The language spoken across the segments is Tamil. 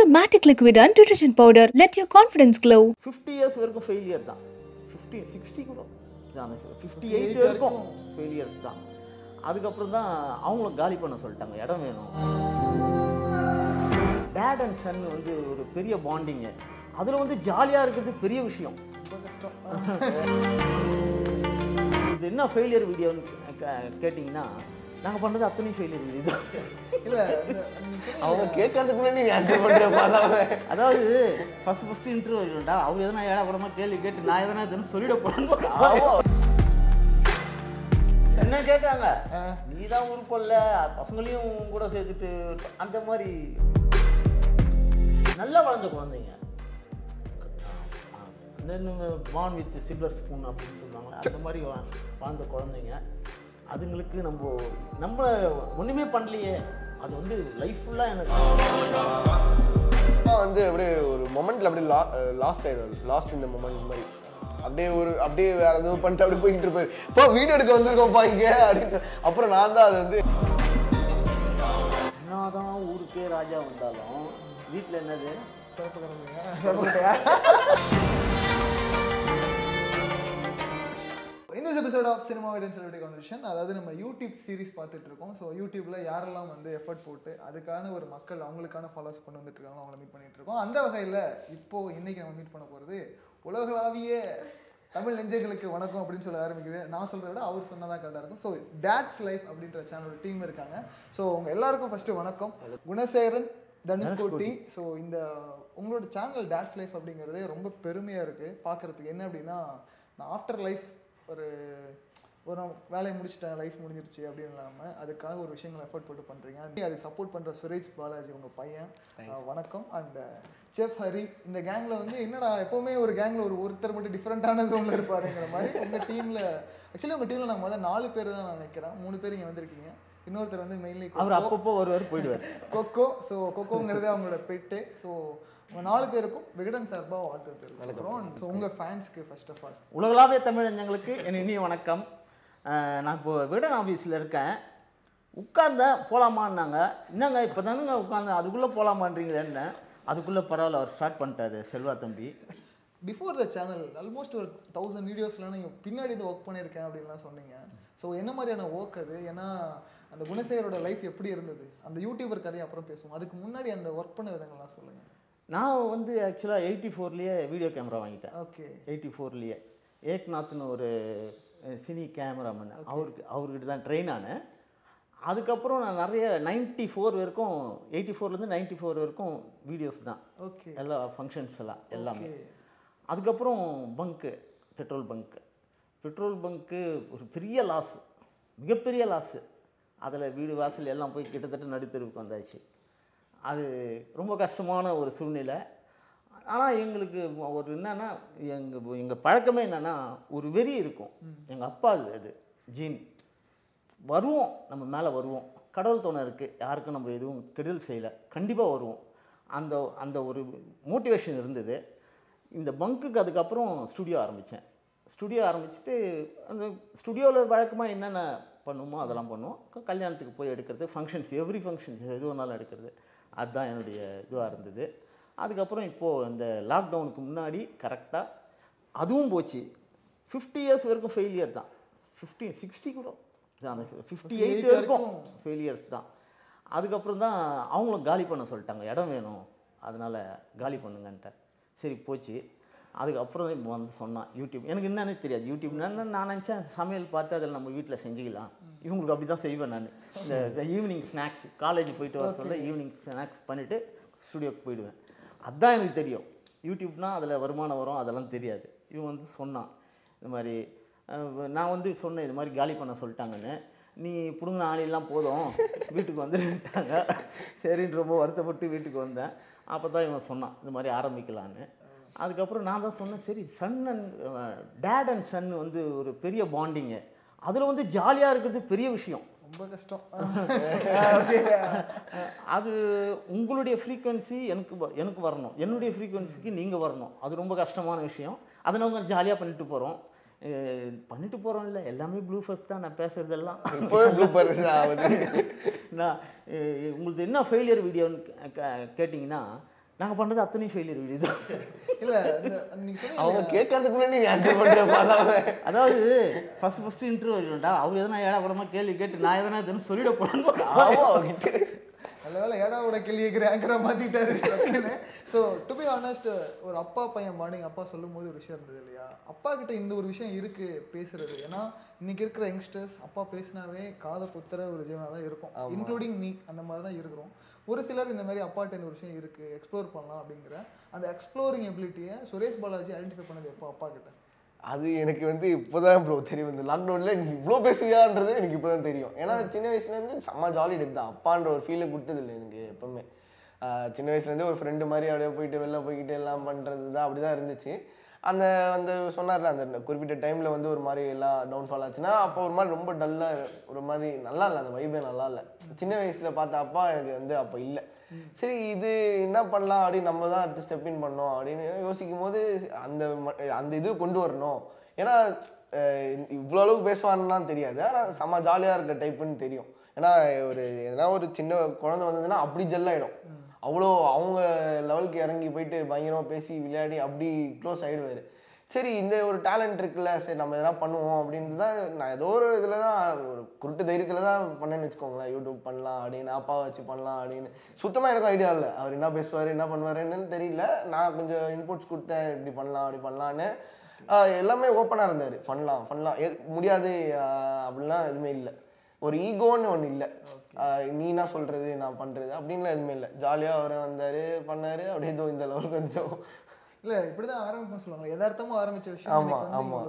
Matic liquid and detergent powder. Let your confidence glow. 50 years வரைக்கும் ஃபெயிலியர் தான். 50 60 கூட தான் 58 வரைக்கும் ஃபெயிலியர்ஸ் தான். அதுக்கப்புறம் தான் அவங்களும் காலி பண்ண சொல்லிட்டாங்க, இடம் வேணும். டேட் அண்ட் சன் வந்து ஒரு பெரிய பாண்டிங்கு, அதில் வந்து ஜாலியாக இருக்கிறது பெரிய விஷயம். ரொம்ப கஷ்டம். இது என்ன ஃபெயிலியர் வீடியோன்னு கேட்டிங்கன்னா, நாங்கள் பண்ணுறது அத்தனை ஃபெயிலியர் வீடியோ தான். இல்லை அவங்க கேட்கறதுக்கு முன்னாடி நீ ஆன்சர் பண்ணுற. அதாவது ஃபஸ்ட்டு இன்டர்வியூ இல்லைண்டா, அவங்க எதனா ஏழா கூடமா கேள்வி கேட்டு நான் எதனா எதுன்னு சொல்லிட போகிறேன். என்ன கேட்டாங்க, நீ தான் உருப்பல்ல, பசங்களையும் கூட சேர்த்துட்டு அந்த மாதிரி நல்லா வளர்ந்த குழந்தைங்க. பார்ன் வித் சில்வர் ஸ்பூன் அப்படின்னு சொல்லுவாங்க, அந்த மாதிரி வாழ்ந்த குழந்தைங்க. அதுங்களுக்கு நம்ம ஒன்றுமே பண்ணலையே, அது வந்து லைஃப் ஃபுல்லாக எனக்கு வந்து அப்படியே ஒரு மொமெண்ட்டில் அப்படியே லாஸ்ட் ஆகிடும். லாஸ்ட் இந்த மொமெண்ட் மாதிரி அப்படியே வேற எதுவும் பண்ணிட்டு அப்படியே போய்கிட்டு இருப்பாரு. இப்போ வீடியோ எடுக்க வந்திருக்கோம்ப்பா இங்கே அப்படின்ட்டு. அப்புறம் நான் தான் அது வந்து என்னதான் ஊருக்கே ராஜா வந்தாலும் வீட்டில் என்னது இந்த episode of cinema with celebrity conversation, அதாவது நம்ம யூடியூப் சீரிஸ் பார்த்துட்டு இருக்கோம். ஸோ யூடியூப்ல யாரெல்லாம் வந்து எஃபர்ட் போட்டு அதுக்கான ஒரு மக்கள் அவங்களுக்கான ஃபாலோஸ் கொண்டு வந்துட்டு இருக்காங்க, அவங்கள மீட் பண்ணிட்டு இருக்கோம். அந்த வகையில் இன்னைக்கு நம்ம மீட் பண்ண போகிறது உலகளாவிய தமிழ் நெஞ்சங்களுக்கு வணக்கம் அப்படின்னு சொல்ல ஆரம்பிக்கிறேன். நான் சொல்கிறத விட அவர் சொன்னதான் கரெக்டாக இருக்கும். ஸோ டேட்ஸ் லைஃப் அப்படின்ற சேனலோட டீம் இருக்காங்க. ஸோ உங்கள் எல்லாருக்கும் ஃபஸ்ட்டு வணக்கம். குணசேகரன், தனுஷ்கோட்டி. ஸோ இந்த உங்களோட சேனல் டேட்ஸ் லைஃப் அப்படிங்கிறதே ரொம்ப பெருமையாக இருக்குது பார்க்குறதுக்கு. என்ன அப்படின்னா, நான் ஆஃப்டர் லைஃப் ஒரு வேலையை முடிச்சிட்டேன், லைஃப் முடிஞ்சிருச்சு அப்படின்னு இல்லாமல் அதுக்காக ஒரு விஷயங்களை எஃபர்ட் போட்டு பண்ணுறீங்க. அதுக்கு சப்போர்ட் பண்ணுற சுரேஷ் பாலாஜி உங்கள் பையன், வணக்கம். And chef Hari. இந்த கேங்கில் வந்து என்னடா எப்போவுமே ஒரு கேங்கில் ஒருத்தர் மட்டும் டிஃப்ரெண்ட்டான ஜோனில் இருப்பாருங்கிற மாதிரி உங்கள் டீமில், ஆக்சுவலி உங்கள் டீமில் நான் முதல் 4 பேர் தான் நான் நினைக்கிறேன். 3 பேர் இங்கே வந்திருக்கீங்க. இன்னொருத்தர் வந்து மெயின்லி அவர் அப்பப்போ வருவார் போயிடுவார், கொக்கோ. ஸோ கொக்கோங்கிறது அவங்களோட பெட்டு. ஸோ உங்கள் 4 பேருக்கும் விகடன் சார்பாக வாழ்த்து தெரிவிக்கிறோம். ஸோ உங்கள் ஃபேன்ஸ்க்கு ஃபர்ஸ்ட் ஆஃப் ஆல் உலகளாவிய தமிழஞ்சங்களுக்கு என் இனிய வணக்கம். நான் இப்போ விகடன் ஆஃபீஸில் இருக்கேன். உட்கார்ந்தேன், போகலாமான்னாங்க. என்னங்க இப்போ தானுங்க உட்காந்தேன், அதுக்குள்ளே போகலாமான்றீங்களேன்னு. அதுக்குள்ளே பரவாயில்ல, அவர் ஸ்டார்ட் பண்ணிட்டாரு செல்வா தம்பி. பிஃபோர் த சேனல் ஆல்மோஸ்ட் ஒரு 1000 வீடியோஸ்லாம் நீங்கள் பின்னாடி இது ஒர்க் பண்ணியிருக்கேன் அப்படின்லாம் சொன்னீங்க. ஸோ என்ன மாதிரியான ஒர்க் அது? ஏன்னா அந்த குணசேகரோட லைஃப் எப்படி இருந்தது, அந்த யூடியூபர் கதையை அப்புறம் பேசுவோம். அதுக்கு முன்னாடி அந்த ஒர்க் பண்ண விதங்கள்லாம் சொல்லுங்கள். நான் வந்து ஆக்சுவலாக 84லேயே வீடியோ கேமரா வாங்கிட்டேன். ஓகே. 84லேயே ஏக்நாத்னு ஒரு சினி கேமராமேன், அவர்கிட்ட தான் ட்ரெயின் ஆனேன். அதுக்கப்புறம் நான் நிறைய 94 வரைக்கும், 84லேருந்து 94 வரைக்கும் வீடியோஸ் தான். ஓகே. எல்லா ஃபங்க்ஷன்ஸ் எல்லாம் எல்லாமே. அதுக்கப்புறம் பெட்ரோல் பங்க்கு ஒரு பெரிய லாஸ், மிகப்பெரிய லாஸு. அதில் வீடு வாசல் எல்லாம் போய் கிட்டத்தட்ட நடுத்தெருவுக்கு வந்தாச்சு. அது ரொம்ப கஷ்டமான ஒரு சூழ்நிலை. ஆனால் எங்களுக்கு ஒரு என்னென்னா, எங்கள் பழக்கமே என்னென்னா, ஒரு வெறி இருக்கும். எங்கள் அப்பா அது ஜீன். வருவோம், நம்ம மேலே வருவோம். கடவுள் துணை இருக்குது, யாருக்கும் நம்ம எதுவும் கெடுதல் செய்யலை, கண்டிப்பாக வருவோம். அந்த ஒரு மோட்டிவேஷன் இருந்தது. இந்த பங்குக்கு அதுக்கப்புறம் ஸ்டுடியோ ஆரம்பிச்சுட்டு அந்த ஸ்டுடியோவில் வழக்கமாக என்னென்ன பண்ணுவோமோ அதெல்லாம் பண்ணுவோம். கல்யாணத்துக்கு போய் எடுக்கிறது, ஃபங்க்ஷன்ஸ், எவ்ரி ஃபங்க்ஷன்ஸ் எது வேணாலும் எடுக்கிறது, அதுதான் என்னுடைய இதுவாக இருந்தது. அதுக்கப்புறம் இப்போது இந்த லாக்டவுனுக்கு முன்னாடி கரெக்டாக அதுவும் போச்சு. 50 இயர்ஸ் வரைக்கும் ஃபெயிலியர் தான். 60 கூட தான், 58 வரைக்கும் ஃபெயிலியர்ஸ் தான். அதுக்கப்புறம் தான் அவங்களும் காலி பண்ண சொல்லிட்டாங்க, இடம் வேணும், அதனால் காலி பண்ணுங்கன்ட்டார். சரி போச்சு. அதுக்கப்புறம் இப்போ வந்து சொன்னான் யூடியூப். எனக்கு என்னன்னே தெரியாது யூடியூப்னா. நான் நினச்சேன் சமையல் பார்த்து அதில் நம்ம வீட்டில் செஞ்சுக்கலாம். இவங்களுக்கு அப்படி தான் செய்வேன் நான். இந்த ஈவினிங் ஸ்நாக்ஸ், காலேஜ் போயிட்டு வர சொல்ல ஈவினிங் ஸ்நாக்ஸ் பண்ணிவிட்டு ஸ்டுடியோக்கு போயிடுவேன். அதுதான் எனக்கு தெரியும். யூடியூப்னால் அதில் வருமானம் வரும், அதெல்லாம் தெரியாது. இவன் வந்து சொன்னான் இந்த மாதிரி. நான் வந்து சொன்னேன் இது மாதிரி காலி பண்ண சொல்லிட்டாங்கன்னு. நீ பிடுங்கின ஆணிலாம் போதும், வீட்டுக்கு வந்துட்டாங்க. சரின்னு ரொம்ப வருத்தப்பட்டு வீட்டுக்கு வந்தேன். அப்போ தான் இவன் சொன்னான் இந்த மாதிரி ஆரம்பிக்கலான்னு. அதுக்கப்புறம் நான் தான் சொன்னேன், சரி டேட் அண்ட் சன் வந்து ஒரு பெரிய பாண்டிங்கு, அதில் வந்து ஜாலியாக இருக்கிறது பெரிய விஷயம். ரொம்ப கஷ்டம். அது உங்களுடைய ஃப்ரீக்குவென்சி எனக்கு வரணும், என்னுடைய ஃப்ரீக்குவென்சிக்கு நீங்கள் வரணும். அது ரொம்ப கஷ்டமான விஷயம். அதை நாங்கள் ஜாலியாக பண்ணிட்டு போகிறோம் இல்லை, எல்லாமே ப்ளூ ஃபர்ஸ்ட் தான். நான் பேசுகிறதெல்லாம் நான் உங்களுக்கு என்ன ஃபெயிலியர் வீடியோன்னு கேட்டிங்கன்னா, நாங்கள் பண்ணுறது அத்தனையும் ஃபெயிலியர் வீடியோ தான். இல்லை நீங்கள் சொன்னீங்க அவங்க கேட்கறதுக்கு முன்னாடி நீ ஆன்சர் பண்ணுற. அதாவது ஃபஸ்ட்டு இன்டர்வியூ வருவேன்டா, அவர் எதனா ஏடா கூடமா கேள்வி கேட்டு நான் எதனா எதுன்னு சொல்லிட போகிறேன். நல்ல வேலை ஏடாவோட கேள்வி கேட்குற ஆங்கரை மாற்றிட்டாரு. ஸோ டு பி ஆனஸ்ட், ஒரு அப்பா பையன் மார்னிங் அப்பா சொல்லும் போது ஒரு விஷயம் இருந்தது இல்லையா, அப்பா கிட்ட இந்த ஒரு விஷயம் இருக்குது பேசுறது. ஏன்னா இன்னைக்கு இருக்கிற யங்ஸ்டர்ஸ் அப்பா பேசினாவே காதை புத்துற ஒரு ஜீவனாக தான் இருக்கும், இன்க்ளூடிங் மீ. அந்த மாதிரி தான் இருக்கிறோம். ஒரு சிலர் இந்த மாதிரி அப்பாட்ட இந்த ஒரு விஷயம் இருக்குது எக்ஸ்ப்ளோர் பண்ணலாம் அப்படிங்கிற அந்த எக்ஸ்ப்ளோரிங் எபிலிட்டியை சுரேஷ் பாலாஜி ஐடென்டிஃபை பண்ணது எப்போ அப்பா கிட்ட? அது எனக்கு வந்து இப்போதான் ப்ரோ தெரியும். இந்த லாக்டவுனில் நீ இவ்வளோ பேசுவியான்றது எனக்கு இப்போ தான் தெரியும். ஏன்னா சின்ன வயசுலேருந்து செம்ம ஜாலி டைப் தான். அப்பான்ற ஒரு ஃபீலை கொடுத்ததில்லை எனக்கு எப்போவுமே. சின்ன வயசுலேருந்தே ஒரு ஃப்ரெண்டு மாதிரி அப்படியே போயிட்டு வெளில போய்கிட்டு எல்லாம் பண்ணுறது தான் அப்படி தான் இருந்துச்சு. அந்த சொன்னார்ல அந்த குறிப்பிட்ட டைமில் வந்து ஒரு மாதிரி எல்லாம் டவுன்ஃபால் ஆச்சுன்னா அப்போ ஒரு மாதிரி ரொம்ப டல்லாக ஒரு மாதிரி நல்லா இல்லை, அந்த வைபே நல்லா இல்லை. சின்ன வயசில் பார்த்த அப்பா எனக்கு வந்து அப்போ இல்லை. சரி இது என்ன பண்ணலாம் அப்படின்னு நம்ம தான் அடுத்து ஸ்டெப் இன் பண்ணோம் அப்படின்னு யோசிக்கும் போது அந்த இது கொண்டு வரணும். ஏன்னா இவ்வளோ அளவுக்கு பேசுவான்னு தெரியாது, ஆனால் செம்ம ஜாலியாக இருக்க டைப்புன்னு தெரியும். ஏன்னா எதனா ஒரு சின்ன குழந்தை வந்ததுன்னா அப்படி ஜெல்லாயிடும். அவ்வளோ அவங்க லெவலுக்கு இறங்கி போயிட்டு பயங்கரமாக பேசி விளையாடி அப்படி க்ளோஸ் ஆகிடுவார். சரி இந்த ஒரு டேலண்ட் இருக்குல்ல, சரி நம்ம எதனா பண்ணுவோம் அப்படின்னு தான் நான் ஏதோ ஒரு இதில் தான் ஒரு குருட்டு தைரியத்தில் தான் பண்ணேன்னு வச்சுக்கோங்களேன். யூடியூப் பண்ணலாம் அப்படின்னு, அப்பாவை வச்சு பண்ணலாம் அப்படின்னு. சுத்தமாக எனக்கு ஐடியா இல்லை, அவர் என்ன பேசுவார் என்ன பண்ணுவாருன்னு தெரியல. நான் கொஞ்சம் இன்புட்ஸ் கொடுத்தேன், இப்படி பண்ணலாம் அப்படி பண்ணலான்னு. எல்லாமே ஓப்பனாக இருந்தார், பண்ணலாம் முடியாது அப்படின்லாம் எதுவுமே இல்லை. ஒரு ஈகோன்னு ஒன்று இல்லை, நீ என்ன சொல்கிறது நான் பண்ணுறது அப்படின்லாம் எதுவுமே இல்லை. ஜாலியாக அவரை வந்தார் பண்ணார், அப்படியே இதோ இந்த லெவலுக்கு கொஞ்சம் இல்லை இப்படிதான் ஆரம்பிப்போம் சொல்லுவாங்க, யதார்த்தமாக ஆரம்பிச்ச விஷயம். ஆமாம் ஆமாம்,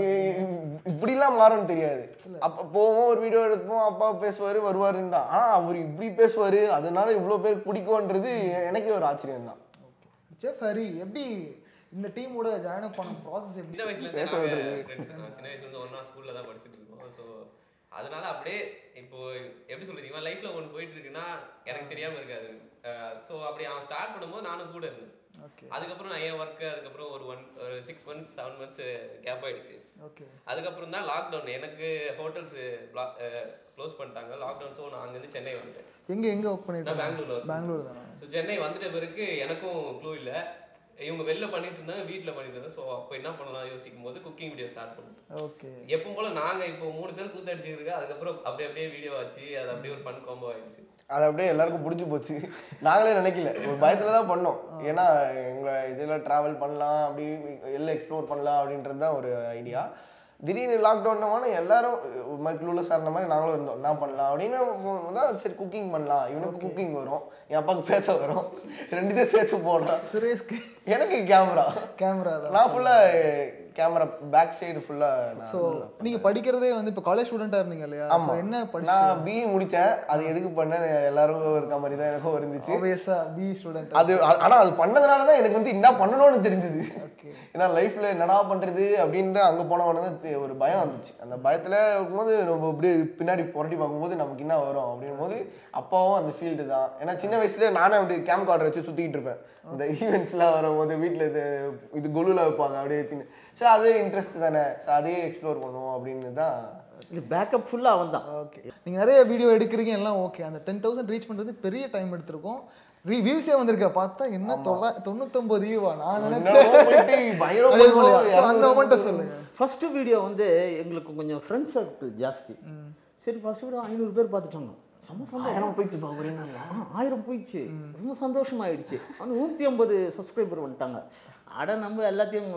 இப்படிலாம் மாறும்னு தெரியாது. அப்போ போவோம் ஒரு வீடியோ எடுப்போம், அப்பா பேசுவார் வருவாருன்னு தான். ஆனால் அவர் இப்படி பேசுவார், அதனால இவ்வளோ பேருக்கு பிடிக்கும்ன்றது எனக்கே ஒரு ஆச்சரியம் தான். செஃப் ஹரி எப்படி இந்த டீமோட ஜாயின் அப் பண்ண ப்ராசஸ் எப்படி? சின்ன வயசுலேருந்து ஒன்றா ஸ்கூலில் தான் படிச்சுட்டு இருக்கோம். ஸோ அதனால அப்படியே இப்போ எப்படி சொல்றது, இவன் லைஃப்ல ஒன்று போயிட்டு இருக்குன்னா எனக்கு தெரியாம இருக்காது. ஸோ அப்படி அவன் ஸ்டார்ட் பண்ணும்போது நானும் கூட இருந்தேன். அதுக்கப்புறம் நான் என் ஒர்க்கு அதுக்கப்புறம் ஒரு 6 months 7 months கேப் ஆயிடுச்சு. அதுக்கப்புறம் தான் லாக்டவுன், எனக்கு ஹோட்டல்ஸ் க்ளோஸ் பண்ணிட்டாங்க லாக்டவுன். ஸோ நான் அங்கேருந்து சென்னை வந்துட்டேன். எங்கே ஒர்க் பண்ணிட்டு? பெங்களூர் தானே. ஸோ சென்னை வந்துட்ட பிறகு எனக்கும் க்ளூ இல்லை, இவங்க வெளில பண்ணிட்டு இருந்தாங்க, வீட்டில் பண்ணிட்டு இருந்தாங்க. ஸோ அப்போ என்ன பண்ணலாம் யோசிக்கும் போது குக்கிங் வீடியோ ஸ்டார்ட் பண்ணுவோம். ஓகே, எப்பவும் போல நாங்கள் இப்போ 3 பேர் கூத்தடிச்சிருக்கு. அதுக்கப்புறம் அப்படியே வீடியோ ஆச்சு, அது அப்படியே ஒரு ஃபன் காம்போ ஆயிடுச்சு. அது அப்படியே எல்லாருக்கும் பிடிச்சி போச்சு. நாங்களே நினைக்கல, ஒரு பயத்தில் தான் பண்ணோம். ஏன்னா எங்களை இதில் ட்ராவல் பண்ணலாம், அப்படி எல்லாம் எக்ஸ்ப்ளோர் பண்ணலாம் அப்படின்றது தான் ஒரு ஐடியா. திடீர்னு லாக்டவுன் எல்லாரும் ஒரு மாதிரி க்ளூலெஸ் ஆன மாதிரி நாங்களும் இருந்தோம். என்ன பண்ணலாம் அப்படின்னு தான், சரி குக்கிங் பண்ணலாம். இவனுக்கு குக்கிங் வரும், என் அப்பாவுக்கு பேச வரும், ரெண்டுத்தையும் சேர்த்து போடலாம். சுரேஷ்க்கு எனக்கு கேமரா தான். நான் ஃபுல்லாக கேமரா பேக் சைடு ஃபுல்லாக. ஸோ நீங்கள் படிக்கிறதே வந்து இப்போ காலேஜ் ஸ்டூடெண்ட்டாக இருந்தீங்க இல்லையா? ஆமாம், என்ன நான் பிஇ முடித்தேன். அது எதுக்கு பண்ணேன் எல்லாரும் இருக்க மாதிரி தான் எனக்கும் இருந்துச்சு. பிஇ ஸ்டூடெண்ட் அது. ஆனால் அது பண்ணதுனால தான் எனக்கு வந்து என்ன பண்ணணும்னு தெரிஞ்சது. ஓகே, ஏன்னா லைஃப்பில் என்னடா பண்ணுறது அப்படின்ட்டு அங்கே போனவொடனே தான் ஒரு பயம் வந்துச்சு. அந்த பயத்தில் இருக்கும்போது நம்ம அப்படியே பின்னாடி புரட்டி பார்க்கும்போது நமக்கு என்ன வரும் அப்படின் போது அப்பாவும் அந்த ஃபீல்டு தான். ஏன்னா சின்ன வயசுல நானே அப்படி கேம் கார்டர் வச்சு சுற்றிக்கிட்டு இருப்பேன். இந்த ஈவெண்ட்ஸ்லாம் வரும்போது வீட்டில் இது கொலுவில் வைப்பாங்க அப்படியே வச்சுன்னு. சரி அதே இன்ட்ரெஸ்ட் தானே, அதே எக்ஸ்ப்ளோர் பண்ணுவோம் அப்படின்னு தான். இது பேக்கப் ஃபுல்லாக அவன் தான். ஓகே, நீங்கள் நிறைய வீடியோ எடுக்கிறீங்க எல்லாம் ஓகே. அந்த 10,000 ரீச் பண்ணுறது பெரிய டைம் எடுத்திருக்கோம். வியூஸே வந்திருக்க பார்த்தா என்ன 99 வியூவா? நான் நினைச்சேன் அந்த மொமெண்ட்டை சொல்லுங்க. ஃபர்ஸ்ட் வீடியோ வந்து எங்களுக்கு கொஞ்சம் ஃப்ரெண்ட்ஸ் சர்க்கிள் ஜாஸ்தி. சரி ஃபர்ஸ்ட் வீடியோ 500 பேர் பார்த்துட்டாங்க. செம்ம சந்தோஷம் போயிடுச்சு. 1000 போயிடுச்சு, ரொம்ப சந்தோஷமாயிடுச்சு. ஆனால் 150 சப்ஸ்கிரைபர் வந்துட்டாங்க. அட நம்ம எல்லாத்தையும்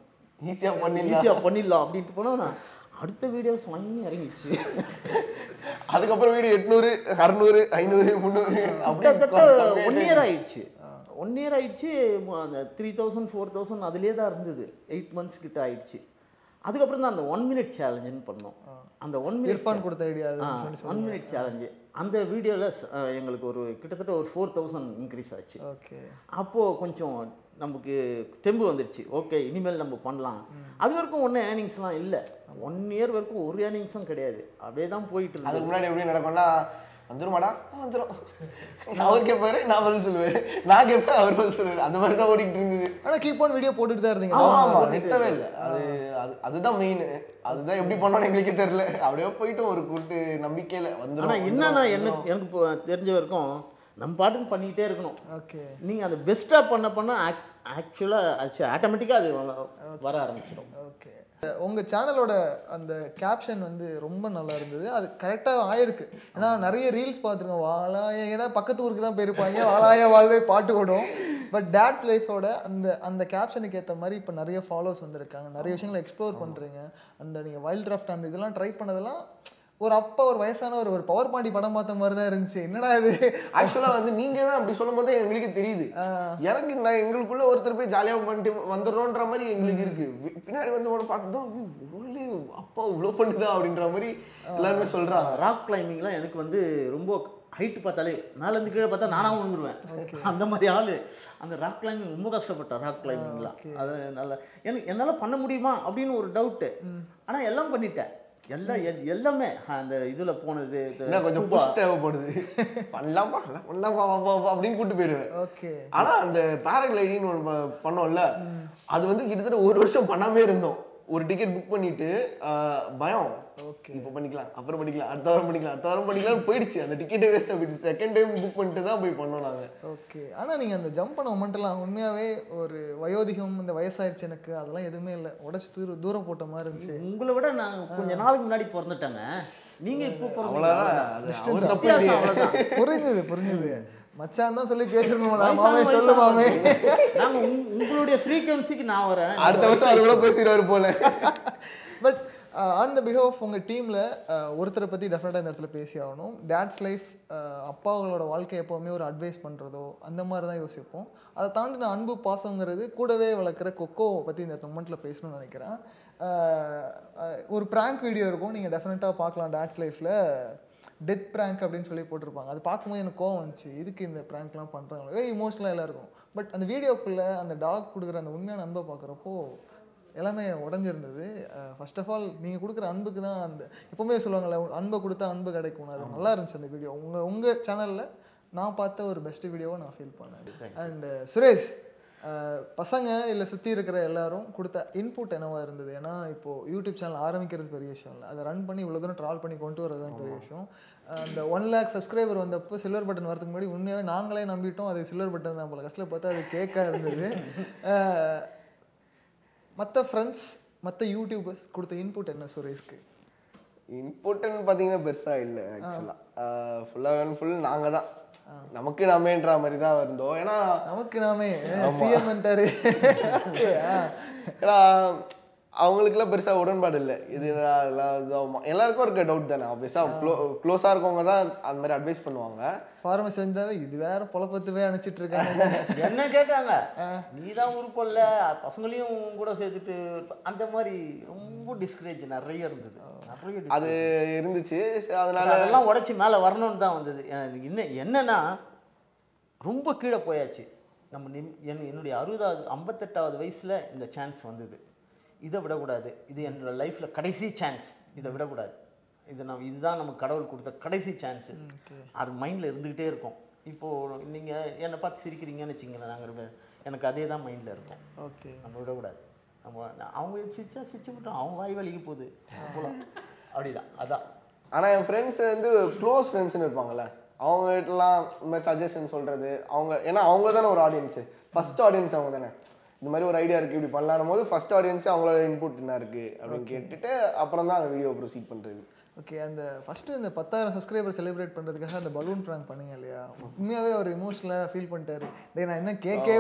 ஈஸியாக பண்ணிடலாம் அப்படின்ட்டு போனோம்னா அடுத்த வீடியோஸ் வாங்கி இறங்கிடுச்சு. அதுக்கப்புறம் வீடியோ 800 600 500 300 அப்படியே 1 year ஆயிடுச்சு. 1 year ஆயிடுச்சு. அந்த 3000 4000 அதுலேயே தான் இருந்தது. 8 months கிட்ட ஆயிடுச்சு. அதுக்கப்புறம் தான் அந்த 1 minute சேலஞ்சுன்னு பண்ணோம். அந்த 1 minute கொடுத்த ஐடியா 1 minute சேலஞ்சு. அந்த வீடியோவில் எங்களுக்கு ஒரு கிட்டத்தட்ட ஒரு 4000 இன்க்ரீஸ் ஆச்சு. ஓகே, அப்போது கொஞ்சம் நமக்கு தெம்பு வந்துடுச்சு. ஓகே இனிமேல் நம்ம பண்ணலாம். அது வரைக்கும் ஒன்றும் ஏர்னிங்ஸ்லாம் இல்லை. 1 year வரைக்கும் ஒரு ஏர்னிங்ஸும் கிடையாது. அப்படியே தான் போயிட்டு இருக்கு. அதுக்கு முன்னாடி எப்படி நடக்கும்னா, வந்துருமாடா வந்துடும், அவர் கேட்பாரு நான் பதில் சொல்லுவேன், நான் கேட்பேன் அவர் பதில் சொல்லுவார். அந்த மாதிரி தான் ஓடிக்கிட்டு இருந்தது. ஆனால் கீப் ஆன் வீடியோ போட்டுட்டு தான் இருந்தீங்க. ஆமாம், நிறுத்தவே இல்லை. அதுதான் மெயின். அதுதான் எப்படி பண்ணோன்னு எங்களுக்கே தெரியல. அப்படியே போயிட்டு ஒரு கூட்டு நம்பிக்கையில் வந்துடும். ஆனால் என்னன்னா எனக்கு தெரிஞ்ச வரைக்கும் நம்ம பாட்டுன்னு பண்ணிக்கிட்டே இருக்கணும். ஓகே. நீங்கள் அதை பெஸ்ட்டாக பண்ண ஆக்சுவலாக ஆட்டோமேட்டிக்காக அது வர ஆரம்பிச்சிடும். ஓகே. உங்கள் சேனலோட அந்த கேப்ஷன் வந்து ரொம்ப நல்லா இருந்தது. அது கரெக்டாக ஆயிருக்கு. ஏன்னா நிறைய ரீல்ஸ் பார்த்துருக்கோம், வாழாய ஏதாவது பக்கத்து ஊருக்கு தான் போயிருப்பாங்க, வாழாய வாழ்வே பாட்டு ஓடும். பட் டேட்ஸ் லைஃபோட அந்த கேப்ஷனுக்கு ஏற்ற மாதிரி இப்போ நிறைய ஃபாலோவர்ஸ் வந்திருக்காங்க, நிறைய விஷயங்களை எக்ஸ்ப்ளோர் பண்ணுறீங்க. அந்த நீங்கள் வைல்ட் கிராஃப்ட் அந்த இதெல்லாம் ட்ரை பண்ணதெல்லாம் ஒரு அப்பா ஒரு வயசானவர் ஒரு பவர் பாண்டி படம் பார்த்த மாதிரி தான் இருந்துச்சு. என்னடா இது ஆக்சுவலாக வந்து நீங்கள் தான் அப்படி சொல்லும் போதே எங்களுக்கு தெரியுது. எனக்கு நான் எங்களுக்குள்ள ஒருத்தர் போய் ஜாலியாக பண்ணிட்டு வந்துடுறோன்ற மாதிரி எங்களுக்கு இருக்கு. பின்னாடி வந்து ஒன்று பார்த்துதான் அப்பா இவ்வளோ பண்ணுதா அப்படின்ற மாதிரி எல்லாருமே சொல்கிறாங்க. ராக் கிளைம்பிங்லாம் எனக்கு வந்து ரொம்ப ஹைட்டு பார்த்தாலே மேலேருந்து கீழே பார்த்தா நானாக விழுந்துருவேன். அந்த மாதிரி ஆள். அந்த ராக் கிளைம்பிங் ரொம்ப கஷ்டப்பட்டேன். ராக் கிளைம்பிங்லாம் அது நல்லா என்னால் பண்ண முடியுமா அப்படின்னு ஒரு டவுட்டு. ஆனால் எல்லாம் பண்ணிட்டேன். எல்லாமே அந்த இதுல போனது கொஞ்சம் புஷ் தேவைப்படுது. பண்ணலாம்பா அப்படின்னு கூட்டு போயிருவேன். ஓகே. ஆனா அந்த பேராகிளைடிங் ஒன்று பண்ணோம்ல, அது வந்து கிட்டத்தட்ட 1 வருஷம் பண்ணாமே இருந்தோம். ஒரு டிக்கெட் புக் பண்ணிட்டு பயம், ஓகே இப்போ பண்ணிக்கலாம், அப்புறம் பண்ணிக்கலாம், அடுத்த வாரம் பண்ணிக்கலாம் போயிடுச்சு. அந்த டிக்கெட்டே வேஸ்ட்டாக போயிடுச்சு. செகண்ட் டைம் புக் பண்ணிட்டு தான் போய் பண்ணோம் நாங்கள். ஓகே. ஆனால் நீங்கள் அந்த ஜம்ப் பண்ண மொமெண்ட்லாம் உண்மையாகவே ஒரு வயோதிகம், இந்த வயசாயிருச்சு எனக்கு அதெல்லாம் எதுவுமே இல்லை, உடச்சி தூரம் போட்ட மாதிரி இருந்துச்சு. உங்களை விட நான் கொஞ்ச நாளுக்கு முன்னாடி பிறந்துட்டேங்க. நீங்கள் இப்போ புரிஞ்சுது. மச்சான் தான் சொல்லி பேசிருக்கோம். சொல்லுவாமே நாங்கள் உங்களுடைய ஃப்ரீக்வன்சிக்கு நான் வரேன். அடுத்த வருஷம் அது கூட பேசிடுவார் போல. But on the behalf of உங்கள் டீமில் ஒருத்தரை பற்றி டெஃபினட்டாக இந்த இடத்துல பேசி ஆகணும். டேட்ஸ் லைஃப் அப்பாங்களோட வாழ்க்கை எப்போவுமே ஒரு அட்வைஸ் பண்ணுறதோ அந்த மாதிரி தான் யோசிப்போம். அதை தாண்டி நான் அன்பு பாசங்கிறது கூடவே வளர்க்குற கொக்கோ பற்றி இந்த மொமெண்ட்டில் பேசணும்னு நினைக்கிறேன். ஒரு ப்ராங்க் வீடியோ இருக்கும், நீங்கள் டெஃபினட்டாக பார்க்கலாம். டேட்ஸ் லைஃப்பில் டெத் ப்ராங்க் அப்படின்னு சொல்லி போட்டிருப்பாங்க. அது பார்க்கும்போது எனக்கு கோவம் வந்துச்சு, இதுக்கு இந்த ப்ராங்க்லாம் பண்ணுறாங்களோ இமோஷனலாக எல்லாம் இருக்கும். பட் அந்த வீடியோக்குள்ளே அந்த டாக் கொடுக்குற அந்த உண்மையான அன்பை பார்க்குறப்போ எல்லாமே உடஞ்சிருந்தது. ஃபர்ஸ்ட் ஆஃப் ஆல் நீங்கள் கொடுக்குற அன்புக்கு தான் அந்த எப்போவுமே சொல்லுவாங்கள்ல, அன்பை கொடுத்தா அன்பு கிடைக்கும். அது நல்லா இருந்துச்சு அந்த வீடியோ. உங்கள் சேனலில் நான் பார்த்த ஒரு பெஸ்ட் வீடியோவை நான் ஃபீல் பண்ணேன். அண்ட் சுரேஷ், பசங்க இல்லை சுற்றி இருக்கிற எல்லாரும் கொடுத்த இன்புட் என்னவாக இருந்தது? ஏன்னா இப்போது யூடியூப் சேனல் ஆரம்பிக்கிறது பெரிய விஷயம் இல்லை, அதை ரன் பண்ணி இவ்வளோ தூரம் ட்ராவல் பண்ணி கொண்டு வரது தான் பெரிய விஷயம். அந்த 1 lakh சப்ஸ்கிரைபர் வந்தப்போ சில்வர் பட்டன் வரதுக்கு முன்னாடி உண்மையாகவே நாங்களே நம்பிட்டோம் அது சில்வர் பட்டன் தான் போல. கடைசியில் பார்த்தா அது கேக்காக இருந்தது. மற்ற ஃப்ரெண்ட்ஸ் மற்ற யூடியூபர்ஸ் கொடுத்த இன்புட் என்ன சுரேஷ்க்கு? இன்புட்னு பார்த்தீங்கன்னா பெருசாக இல்லை. ஆக்சுவலாக ஃபுல் நாங்கள் தான் நமக்கு நாமேன்ற மாதிரி தான் இருந்தோம். ஏன்னா நமக்கு நாமே சிஎம் பண்ணிட்டாரு. ஏன்னா அவங்களுக்குலாம் பெருசாக உடன்பாடு இல்லை. இது எல்லாருக்கும் இருக்க டவுட் தானே. ஆப்வியஸாக க்ளோஸாக இருக்கவங்க தான் அந்த மாதிரி அட்வைஸ் பண்ணுவாங்க. ஃபார்மசி வந்தாவே இது வேற பொழப்பத்துவே அனுப்பிச்சிட்டு இருக்காங்க. என்ன கேட்டாங்க, நீ தான் உருப்பல்ல பசங்களையும் கூட சேர்த்துட்டு அந்த மாதிரி ரொம்ப டிஸ்கரேஜ் நிறைய இருந்தது. அது இருந்துச்சு. அதனால அதெல்லாம் உடச்சி மேலே வரணும்னு தான் வந்தது. என்னன்னா ரொம்ப கீழே போயாச்சு. நம்ம என்னுடைய 58வது வயசில் இந்த சான்ஸ் வந்தது. இதை விடக்கூடாது, இது என்னோட லைஃப்பில் கடைசி சான்ஸ், இதை விடக்கூடாது, இதுதான் நமக்கு கடவுள் கொடுத்த கடைசி சான்ஸு. அது மைண்டில் இருந்துக்கிட்டே இருக்கும். இப்போது நீங்கள் என்னை பார்த்து சிரிக்கிறீங்கன்னு வச்சுங்களேன், நாங்கள் எனக்கு அதே தான் மைண்டில் இருக்கும். ஓகே, நம்ம விடக்கூடாது. அவங்க சிரிச்சு விட்டோம், அவங்க வாய் வலிக்க போகுது போகலாம் அப்படிதான். அதான். ஆனால் என் ஃப்ரெண்ட்ஸ் வந்து க்ளோஸ் ஃப்ரெண்ட்ஸ்னு இருப்பாங்கள்ல, அவங்ககிட்டலாம் இந்த மாதிரி சஜஷன் சொல்கிறது அவங்க, ஏன்னா அவங்க தானே ஒரு ஆடியன்ஸு, ஃபஸ்ட் ஆடியன்ஸ் அவங்க தானே. இந்த மாதிரி ஒரு ஐடியா இருக்குது இப்படி பண்ணலான்னு போது ஃபஸ்ட் ஆடியன்ஸு அவங்களோட இன்புட் என்ன இருக்குது அப்படின்னு கேட்டுட்டு அப்புறம் தான் அந்த வீடியோ ப்ரொசீட் பண்ணுறது. ஓகே. அந்த ஃபஸ்ட்டு இந்த 10,000 சப்ஸ்கிரைபர் செலிப்ரேட் பண்ணுறதுக்காக அந்த பலூன் ப்ராங்க் பண்ணீங்க இல்லையா, உண்மையாகவே ஒரு இமோஷனலாக ஃபீல் பண்ணிட்டாரு. டே நான் என்ன கேட்கவே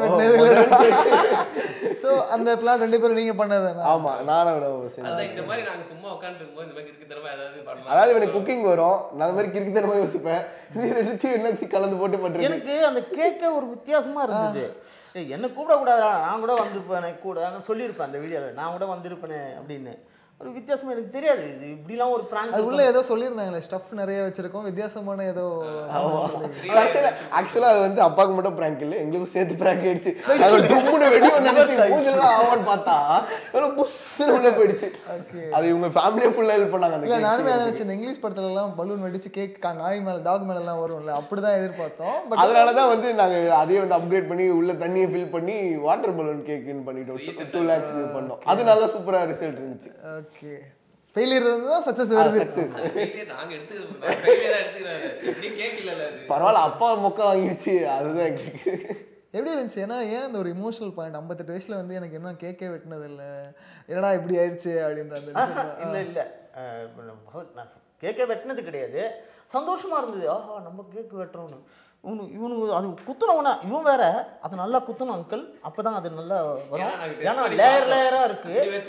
ஸோ அந்த பிளான் 2 பேரும் நீங்கள் பண்ணது? ஆமாம், நானும் விட. இந்த மாதிரி நாங்கள் சும்மா உட்காந்துருக்கும்போது இந்த மாதிரி கிறுக்குத்தனமாக ஏதாவது பண்ணலாம். அதாவது எனக்கு குக்கிங் வரும், நான் அந்த மாதிரி கிறுக்குத்தனமாக யோசிப்பேன். எல்லாத்தையும் கலந்து போட்டு பண்ணுறேன். எனக்கு அந்த கேட்க ஒரு வித்தியாசமாக இருந்தது. என்ன கூப்பிடக்கூடாதா, நான் கூட வந்திருப்பேன் கூட சொல்லியிருப்பேன் அந்த வீடியோவில், நான் கூட வந்திருப்பேனே அப்படின்னு. ஒரு வித்தியாசமாக எனக்கு தெரியாது இது இப்படிலாம் ஒரு பிராங்க். அது உள்ள ஏதோ சொல்லியிருந்தாங்களே, ஸ்டஃப் நிறைய வச்சிருக்கோம், வித்தியாசமான ஏதோ. ஆக்சுவலாக அது வந்து அப்பாவுக்கு மட்டும் பிராங்க் இல்லை, எங்களுக்கும் சேர்த்து பிராங்க் ஆயிடுச்சு. வெடி ஆவான்னு பார்த்தா புஷ்ஷுன்னு உள்ள போயிடுச்சு. அது இவங்க ஃபேமிலியே ஃபுல்லாக ஹெல்ப் பண்ணாங்க. இல்லை, நானுமே அதை நினச்சேன். இந்த படத்துலலாம் பலூன் வெடிச்சு கேக் நாய் மேலே டாக் மேலெலாம் வரும்ல, அப்படி தான் எதிர்பார்த்தோம். பட் அதனால தான் வந்து நாங்கள் அதையே வந்து அப்கிரேட் பண்ணி உள்ள தண்ணியை ஃபில் பண்ணி வாட்டர் பலூன் கேக்குன்னு பண்ணிட்டோம். 2 lakhs பண்ணோம். அது நல்லா சூப்பராக ரிசல்ட் இருந்துச்சு. ஓகே. ஃபெயிலியர் இருந்தால் சக்ஸஸ் வருது. நாங்க எடுத்துக்கிறாரு எப்படி கேட்கல அது பரவாயில்ல, அப்பா மொக்க வாங்கிடுச்சு அதுதான் எங்களுக்கு. எப்படி இருந்துச்சு? ஏன்னா ஏன் அந்த ஒரு இமோஷனல் பாயிண்ட் 58 வயசுல வந்து எனக்கு என்ன கேக்கே வெட்டினது இல்லை, என்னடா இப்படி ஆயிடுச்சு அப்படின்ற அந்த இல்லை இல்லை நான் கேக்கே வெட்டினது கிடையாது, சந்தோஷமாக இருந்தது. ஆஹா நம்ம கேக்கு வெட்டுறோன்னு. இவனுக்கு அது குத்தணும்னா இவன் வேற அது நல்லா குத்தணும் அங்கிள், அப்போ தான் அது நல்லா வரும். ஏன்னா லேயராக இருக்குது.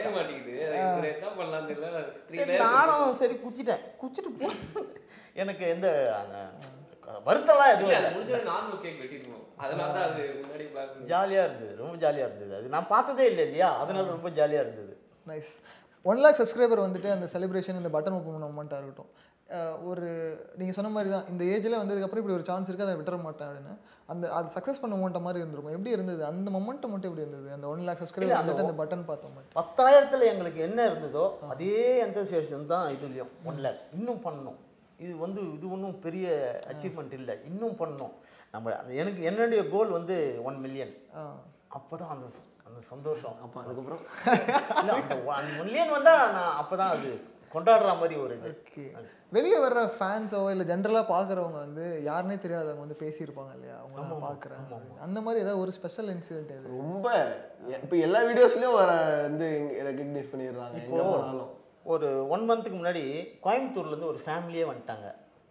நானும் சரி குச்சிட்டு போ, எனக்கு எந்த வருத்தம்லாம் எதுவும் இல்லை. நார்மல் கேக் வெட்டிடுவோம், அதனால தான் அது முன்னாடி ஜாலியாக இருந்தது, ரொம்ப ஜாலியாக இருந்தது. அது நான் பார்த்ததே இல்லை இல்லையா, அதனால ரொம்ப ஜாலியாக இருந்தது. நைஸ். 1 lakh சப்ஸ்கிரைபர் வந்துட்டு அந்த செலிப்ரேஷன், இந்த பட்டன் ஓப்பன் மொமெண்ட்டாக இருக்கட்டும், ஒரு நீங்கள் சொன்ன மாதிரி தான் இந்த ஏஜில் வந்ததுக்கப்புறம் இப்படி ஒரு சான்ஸ் இருக்குது, அதை விட்டுற மாட்டேன் அப்படின்னு அது சக்ஸஸ் பண்ண மொமெண்ட்டை மாதிரி இருந்திருக்கும். எப்படி இருந்தது அந்த மொமெண்ட்டை மட்டும்? எப்படி இருந்தது அந்த 1 lakh சப்ஸ்கிரைபர் வந்துட்டு அந்த பட்டன் பார்த்தோம்? 10,000 எங்களுக்கு என்ன இருந்ததோ அதே எந்தசியேஷன் தான் இதுலேயும். 1 lakh இன்னும் பண்ணணும். இது ஒன்றும் பெரிய அச்சீவ்மெண்ட் இல்லை, இன்னும் பண்ணணும் நம்ம. எனக்கு என்னுடைய கோல் 1 million. அப்போ தான் அந்த சந்தோஷம். அப்போ அதுக்கப்புறம் இல்லை அந்த 1 million வந்தால் நான் அப்போ தான் அது கொண்டாடுற மாதிரி ஒரு இது. வெளியே வர்ற ஃபேன்ஸோ இல்லை ஜென்ரலாக பார்க்குறவங்க வந்து யாருன்னே தெரியாதவங்க வந்து பேசியிருப்பாங்க இல்லையா, அவங்க நான் பார்க்குறேன், அந்த மாதிரி ஏதாவது ஒரு ஸ்பெஷல் இன்சிடென்ட் எது? ரொம்ப இப்போ எல்லா வீடியோஸ்லையும் வர வந்து ரெகக்னைஸ் பண்ணிடுறாங்க. எங்கே போனாலும் ஒரு 1 monthக்கு முன்னாடி கோயம்புத்தூர்லேருந்து ஒரு ஃபேமிலியே வந்துட்டாங்க.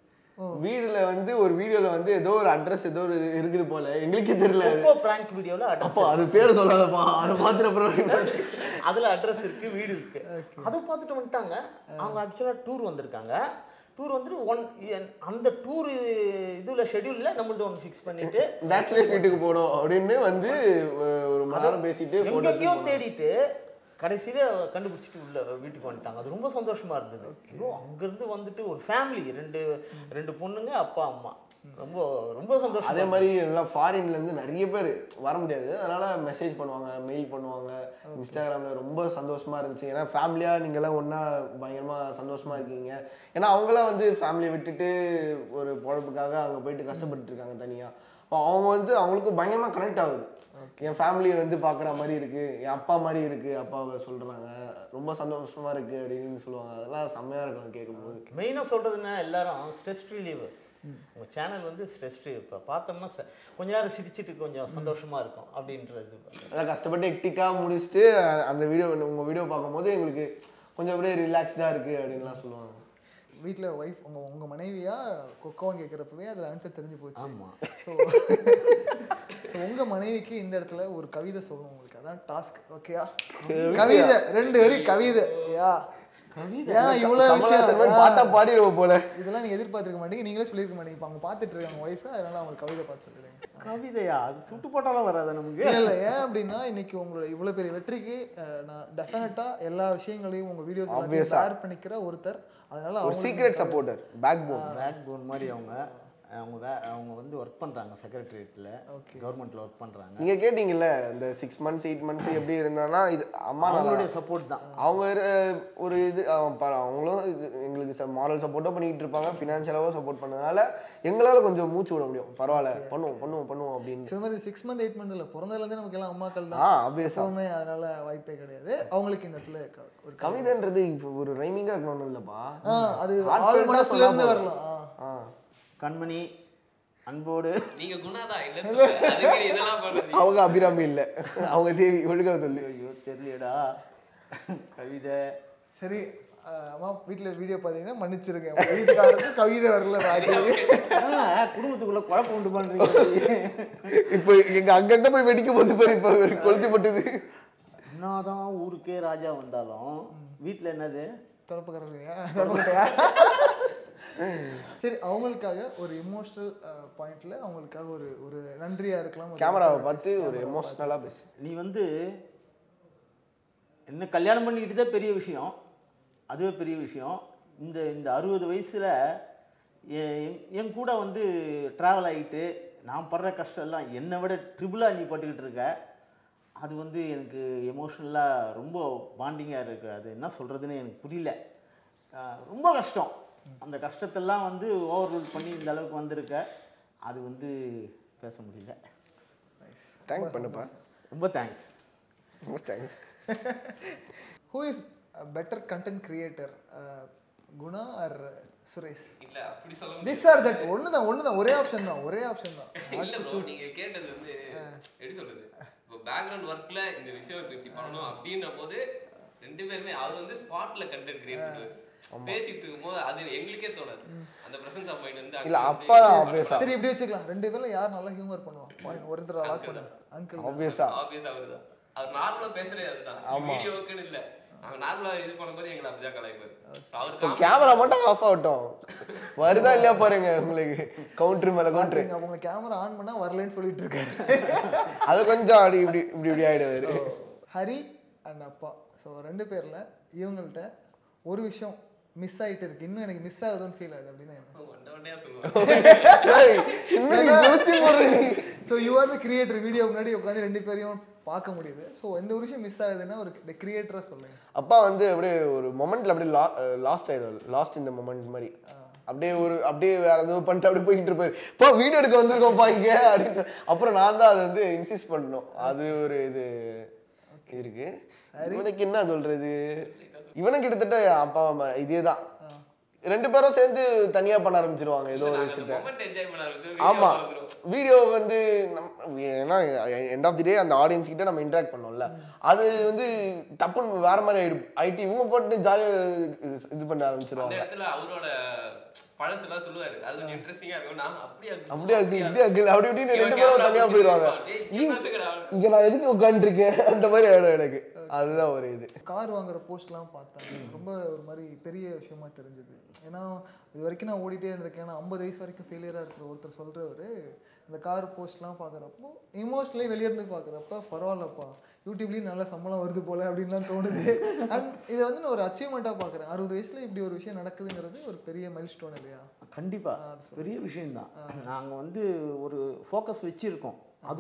வீடுல வந்து ஒரு வீடியோல வந்து ஏதோ ஒரு அட்ரஸ் ஏதோ ஒரு இருக்குது போல, எங்களுக்கே தெரியல. பிராங்க் வீடியோவில் அப்போ அது பேர் சொல்லாதப்பா, அதை பார்த்துட்டு அப்புறம் அதில் அட்ரஸ் இருக்குது, வீடு இருக்குது, அதை பார்த்துட்டு வந்துட்டாங்க. அவங்க ஆக்சுவலாக டூர் வந்திருக்காங்க. டூர் வந்துட்டு அந்த டூர் இதில் ஷெட்யூலில் நம்மளது ஒன்று ஃபிக்ஸ் பண்ணிவிட்டு பேச்சுலர் வீட்டுக்கு போனோம் அப்படின்னு வந்து ஒரு மரம் பேசிட்டு எங்கேயோ தேடிட்டு கடைசியில் கண்டுபிடிச்சிட்டு உள்ள வீட்டுக்கு வந்துட்டாங்க. அது ரொம்ப சந்தோஷமாக இருந்தது. அங்கேருந்து வந்துட்டு ஒரு ஃபேமிலி, ரெண்டு பொண்ணுங்க, அப்பா அம்மா, ரொம்ப ரொம்ப சந்தோஷம். அதே மாதிரி எல்லாம் ஃபாரின்லேருந்து நிறைய பேர் வர முடியாது, அதனால் மெசேஜ் பண்ணுவாங்க, மெயில் பண்ணுவாங்க, இன்ஸ்டாகிராமில். ரொம்ப சந்தோஷமாக இருந்துச்சு. ஏன்னா ஃபேமிலியாக நீங்கள்லாம் ஒன்றா பயங்கரமாக சந்தோஷமாக இருக்கீங்க. ஏன்னா அவங்களாம் வந்து ஃபேமிலியை விட்டுட்டு ஒரு பொழப்புக்காக அங்கே போயிட்டு கஷ்டப்பட்டு இருக்காங்க தனியாக. அவங்க வந்து அவங்களுக்கும் பயங்கரமாக கனெக்ட் ஆகுது. என் ஃபேமிலியை வந்து பார்க்குற மாதிரி இருக்குது, என் அப்பா மாதிரி இருக்குது, அப்பாவை சொல்கிறாங்க, ரொம்ப சந்தோஷமாக இருக்குது அப்படின்னு சொல்லுவாங்க. அதெல்லாம் செம்மையாக இருக்கும் கேட்கும்போது. மெயினாக சொல்கிறதுன்னா எல்லாரும் ஸ்ட்ரெஸ் ரிலீவ். உங்கள் சேனல் ஸ்ட்ரெஸ் ரிலீவ். இப்போ பார்த்தோம்னா கொஞ்ச நேரம் சிரிச்சுட்டு கொஞ்சம் சந்தோஷமாக இருக்கும் அப்படின்றது. அதான் கஷ்டப்பட்டு எக்டிக்காக முடிச்சுட்டு அந்த வீடியோ உங்கள் வீடியோ பார்க்கும்போது எங்களுக்கு கொஞ்சம் அப்படியே ரிலாக்ஸ்டாக இருக்குது அப்படின்லாம் சொல்லுவாங்க. வீட்டில் ஒய்ஃப் உங்கள் மனைவியா கொக்கோன்னு கேட்குறப்பவே அதில் ஆன்சர் தெரிஞ்சு போச்சு. ஆமாம். ஸோ உங்கள் மனைவிக்கு இந்த இடத்துல ஒரு கவிதை சொல்லணும் உங்களுக்கு, அதான் டாஸ்க். ஓகேயா? கவிதை 2 வரி கவிதை. ஏன்னா இவ்வளோ விஷயம் பாட்டா பாடிடுவோம் போல, இதெல்லாம் நீங்கள் எதிர்பார்த்துருக்க மாட்டீங்க, நீங்களே சொல்லியிருக்க மாட்டீங்க. இப்போ அவங்க பார்த்துட்டு இருக்காங்க ஒய்ஃபு, அதனால அவங்க கவிதை பார்த்து சொல்லிடுங்க. கவிதையா? அது சுட்டு போட்டாலும் வராது நமக்கு. இல்லை ஏன் அப்படின்னா இன்னைக்கு உங்களோட இவ்வளோ பெரிய வெற்றிக்கு நான் டெஃபினட்டாக எல்லா விஷயங்களையும் உங்கள் வீடியோஸ் ஷேர் பண்ணிக்கிற ஒருத்தர், அதனால ஒரு சீக்ரெட் சப்போர்ட்டர், பேக் போன் மாதிரி அவங்க ஒர்க் பண்ணுறாங்க செக்ரட்டரியேட்டில், கவர்மெண்ட்டில் ஒர்க் பண்ணுறாங்க. நீங்கள் கேட்டிங்கல்ல இந்த 6 months 8 months எப்படி இருந்தானா, இது அம்மா அவங்களுடைய சப்போர்ட் தான். அவங்க ஒரு இது அவங்களும் இது எங்களுக்கு மாரல் சப்போர்ட்டாக பண்ணிக்கிட்டு இருப்பாங்க, ஃபினான்ஷியலாகவும் சப்போர்ட் பண்ணதுனால எங்களால் கொஞ்சம் மூச்சு விட முடியும். பரவாயில்ல, பண்ணுவோம் அப்படின்னு. ஸோ மாதிரி 6 months 8 months இல்லை, பிறந்ததுலேருந்து நமக்கு எல்லாம் அம்மாக்கள் தான் ஆப்வியஸாக, அதனால வாய்ப்பே கிடையாது. அவங்களுக்கு இந்த இடத்துல ஒரு கவிதைன்றது இப்போ ஒரு ரைமிங்காக இருக்கணும் இல்லைப்பா, அது ஆள் மனசுலேருந்து வரலாம். கண்மணி அன்போடு நீங்க குணாதா இல்ல, இதெல்லாம் பண்ணுறது அவங்க அபிராமி இல்லை, அவங்க தேவி ஒழுங்காக சொல்லி. ஐயோ தெரியலடா கவிதை. சரி அம்மா வீட்டில் வீடியோ பார்த்தீங்கன்னா மன்னிச்சிருக்கேன், வீட்டுக்காரருக்கு கவிதை வரல. குடும்பத்துக்குள்ள குழப்பம் உண்டு பண்ணுறீங்க. இப்போ எங்கள் அங்கங்கே போய் வெடிக்க போது பேர் இப்போ கொளுத்தி போட்டுது. என்னதான் ஊருக்கே ராஜா வந்தாலும் வீட்டில் என்னது தொடப்புக்காரங்க. சரி, அவங்களுக்காக ஒரு எமோஷனல் பாயிண்ட்ல அவங்களுக்காக ஒரு நன்றியா இருக்கலாம். கேமராவை பார்த்து ஒரு எமோஷனலாக பேசு. நீ என்ன கல்யாணம் பண்ணிக்கிட்டதே பெரிய விஷயம், அதுவே பெரிய விஷயம். இந்த 60 வயசில் என் கூட ட்ராவல் ஆகிட்டு நான் படுற கஷ்டம் எல்லாம் என்னை விட ட்ரிபிளாக நீ பட்டுக்கிட்டு இருக்க. அது எனக்கு எமோஷ்னலாக ரொம்ப பாண்டிங்காக இருக்குது. அது என்ன சொல்கிறதுன்னு எனக்கு புரியல. ரொம்ப கஷ்டம். அந்த கஷ்டத்தெல்லாம் ஓவர் ரூல் பண்ணி இந்த அளவுக்கு வந்திருக்க. அது பேச முடியல. தேங்க்ஸ் பண்ணுப்பா, ரொம்ப தேங்க்ஸ். ரொம்ப thanks. Who is better content creator Guna or Suresh? இல்ல அப்படி சொல்ல திஸ் ஆர் தட் ஒண்ணுதான் ஒரே ஆப்ஷன் தான் இல்ல ப்ரோ, நீங்க கேட்டது வந்து எப்படி சொல்றது, இப்போ பேக்ரவுண்ட் ஒர்க்ல இந்த விஷயம் இப்படி பண்ணணும் அப்படின்ன போது ரெண்டு பேருமே அவர் வந்து ஸ்பாட்ல கண்டென்ட் கிரியேட் பண்ணுவாரு. பேசிட்டு இருக்கும்போது அது எங்களுக்கே தோணாது. அந்த பிரசன்ஸ் ஆஃப் மைண்ட் வந்து இல்ல அப்பதான் ஆப்வியஸா சரி இப்படி வச்சுக்கலாம். ரெண்டு பேர்ல யார் நல்லா ஹியூமர் பண்ணுவா? ஒருத்தர் லாக் பண்ண அங்கிள் ஆப்வியஸா அவர்தான். அவர் நார்மலா பேசுறதே அதுதான், வீடியோக்குன்னு இல்ல. நாங்க நார்மலா இது பண்ணும்போது எங்களை அப்படிதான் கலாய்ப்பாரு. அவர் கேமரா மட்டும் ஆஃப் ஆகட்டும், வருதா இல்லையா பாருங்க. உங்களுக்கு கவுண்டர் மேல கவுண்டர், அவங்க கேமரா ஆன் பண்ணா வரலன்னு சொல்லிட்டு இருக்காரு. அது கொஞ்சம் அப்படி இப்படி ஆயிடுவாரு. ஹரி அண்ட் அப்பா, ஸோ ரெண்டு பேர்ல இவங்கள்ட்ட ஒரு விஷயம் மிஸ் ஆயிட்டு இருக்கு, இன்னும் எனக்கு மிஸ் ஆகுதுன்னு ஃபீல் ஆகுது அப்படின்னா so you are the creator. Video முன்னாடி உட்காந்து ரெண்டு பேரையும் பார்க்க முடியுது. ஸோ எந்த ஒரு விஷயம் மிஸ் ஆகுதுன்னா ஒரு கிரியேட்டரா சொல்லுங்க. அப்பா வந்து அப்படியே ஒரு மொமெண்ட்ல அப்படியே லாஸ்ட் ஆயிடுவாரு, லாஸ்ட் இந்த மொமெண்ட் மாதிரி. அப்படியே வேற எதுவும் பண்ணிட்டு அப்படியே போய்கிட்டு இருப்பாரு. இப்போ வீடியோ எடுக்க வந்திருக்கோம்ப்பா இங்க அப்படின்ட்டு. அப்புறம் நான் தான் அதை வந்து இன்சிஸ்ட் பண்ணணும். அது ஒரு இது இருக்கு. இவனுக்கு என்ன சொல்றது, இவனும் கிட்டத்தட்ட அப்பா அம்மா இதேதான், ரெண்டு பேரும் சேர்ந்து தனியா பண்ண ஆரம்பிச்சிருவாங்க ஏதோ ஒரு விஷயத்த. ஆமா, வீடியோ வந்து ஏன்னா எண்ட் ஆஃப் தி டே அந்த ஆடியன்ஸ் கிட்ட நம்ம இன்டராக்ட் பண்ணோம்ல, அது வந்து டப்புன்னு வேற மாதிரி ஆயிட்டு இவங்க போட்டு ஜாலியா இது பண்ண ஆரம்பிச்சிருவாங்க. அவரோட பழசெல்லாம் சொல்லுவாரு, அது கொஞ்சம் இன்ட்ரெஸ்டிங்கா இருக்கும். நான் அப்படியே அப்படி ரெண்டு பேரும் தனியா போயிடுவாங்க. இங்க நான் எதுக்கு உட்காந்துருக்கேன் அந்த மாதிரி ஆயிடும் எனக்கு. அதுதான் ஒரு இது. கார் வாங்குற போஸ்ட்லாம் பார்த்தேன், ரொம்ப ஒரு மாதிரி பெரிய விஷயமா தெரிஞ்சது. ஏன்னா இது வரைக்கும் நான் ஓடிட்டே இருந்திருக்கேன். ஏன்னா 50 வயசு வரைக்கும் ஃபெயிலியராக இருக்கிற ஒருத்தர் சொல்கிறவர் இந்த கார் போஸ்ட்லாம் பார்க்குறப்போ இமோஷனலி வெளியேருந்து பார்க்குறப்ப பரவாயில்லப்பா, யூடியூப்லேயும் நல்ல சம்பளம் வருது போல் அப்படின்லாம் தோணுது. அண்ட் இதை வந்து நான் ஒரு அச்சீவ்மெண்ட்டாக பார்க்குறேன். 60 வயசில் இப்படி ஒரு விஷயம் நடக்குதுங்கிறது ஒரு பெரிய மைல் ஸ்டோன் இல்லையா? கண்டிப்பாக பெரிய விஷயம்தான். நாங்கள் வந்து ஒரு ஃபோக்கஸ் வச்சுருக்கோம்.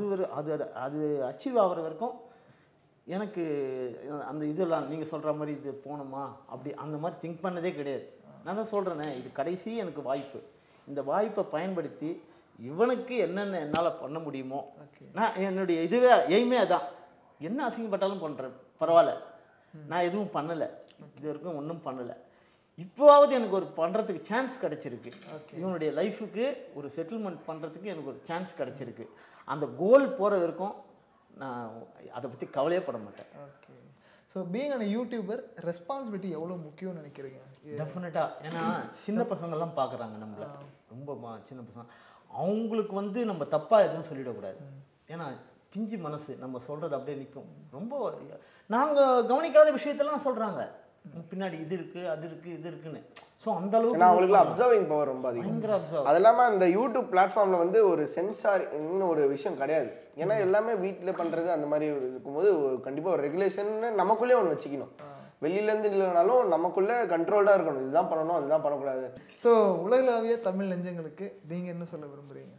அது அச்சீவ் ஆகிற வரைக்கும் எனக்கு அந்த இதெல்லாம் நீங்கள் சொல்கிற மாதிரி இது போகணுமா அப்படி அந்த மாதிரி திங்க் பண்ணதே கிடையாது. நான் தான் சொல்கிறேனே, இது கடைசி எனக்கு வாய்ப்பு. இந்த வாய்ப்பை பயன்படுத்தி இவனுக்கு என்னென்ன என்னால் பண்ண முடியுமோ, நான் என்னுடைய இதுவே எய்மே அதான். என்ன அசிங்கப்பட்டாலும் பண்ணுறேன், பரவாயில்ல. நான் எதுவும் பண்ணலை, இது வரைக்கும் ஒன்றும் பண்ணலை. இப்போவாவது எனக்கு ஒரு பண்ணுறதுக்கு சான்ஸ் கிடச்சிருக்கு. இவனுடைய லைஃபுக்கு ஒரு செட்டில்மெண்ட் பண்ணுறதுக்கு எனக்கு ஒரு சான்ஸ் கிடச்சிருக்கு. அந்த கோல் போகிற வரைக்கும் நான் அதை பற்றி கவலையே பட மாட்டேன். Okay, so being a YouTuber responsibility எவ்வளோ முக்கியம்னு நினைக்கிறீங்க? டெஃபினட்டாக. ஏன்னா சின்ன பசங்கள்லாம் பார்க்குறாங்க நம்மளை, ரொம்ப சின்ன பசங்க. அவங்களுக்கு வந்து நம்ம தப்பாக எதுவும் சொல்லிடக்கூடாது. ஏன்னா பிஞ்சு மனசு நம்ம சொல்கிறது அப்படியே நிற்கும். ரொம்ப நாங்கள் கவனிக்காத விஷயத்தெல்லாம் சொல்கிறாங்க, பின்னாடி இது இருக்குது அது இருக்குது இது இருக்குன்னு. ஸோ அந்த அளவுக்கு அவங்களுக்கு அப்சர்விங் பவர் ரொம்ப அதிகம். அது இல்லாமல் அந்த யூடியூப் பிளாட்ஃபார்மில் வந்து ஒரு சென்சார் இன்னும் ஒரு விஷயம் கிடையாது. ஏன்னா எல்லாமே வீட்டில் பண்ணுறது அந்த மாதிரி இருக்கும்போது கண்டிப்பாக ஒரு ரெகுலேஷன் நமக்குள்ளே ஒன்று வச்சுக்கணும். வெளியிலேருந்து இல்லைனாலும் நமக்குள்ளே கண்ட்ரோல்டாக இருக்கணும். இதுதான் பண்ணணும், அதுதான் பண்ணக்கூடாது. ஸோ உலகளாவிய தமிழ் நெஞ்சங்களுக்கு நீங்கள் என்ன சொல்ல விரும்புகிறீங்க?